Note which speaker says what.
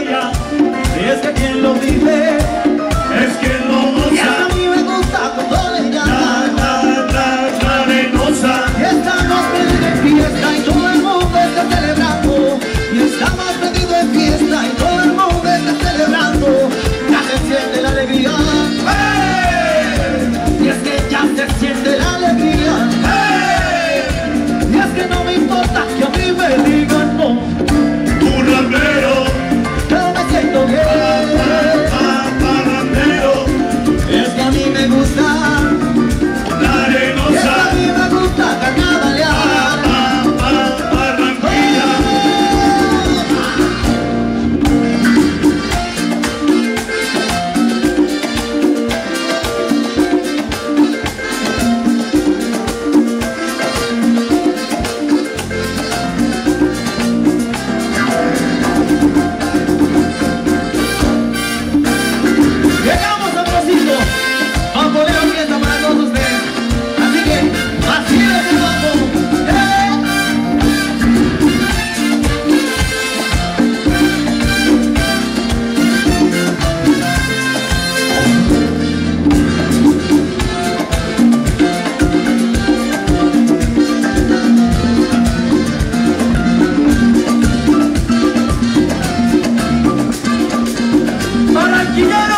Speaker 1: bella, y es que quien lo vive es quien lo goza.
Speaker 2: Y a mí me gusta cuando le llaman
Speaker 1: la arenosa.
Speaker 2: y estamos perdidos en fiesta y todo el mundo está celebrando. Y estamos perdidos en fiesta y todo el mundo está celebrando. Ya se siente la alegría. Y es que ya se siente la alegría. Y es que no me importa que a mí me digan no.
Speaker 1: Un rapero,
Speaker 2: Yo me siento bien.
Speaker 1: parrandero,
Speaker 2: Es que a mí me gusta.
Speaker 1: la
Speaker 2: Y es que
Speaker 1: arenosa.
Speaker 2: a mí me gusta carnavalear.
Speaker 1: Barranquilla.
Speaker 2: Llegamos a Rosito a poner la fiesta para todos ustedes. Así que, vacilen el bombo.
Speaker 1: Barranquillero.